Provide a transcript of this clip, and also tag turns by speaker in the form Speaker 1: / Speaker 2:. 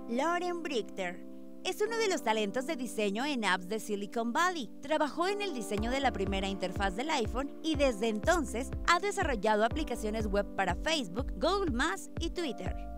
Speaker 1: Lauren Brichter es uno de los talentos de diseño en apps de Silicon Valley. Trabajó en el diseño de la primera interfaz del iPhone y desde entonces ha desarrollado aplicaciones web para Facebook, Google+ y Twitter.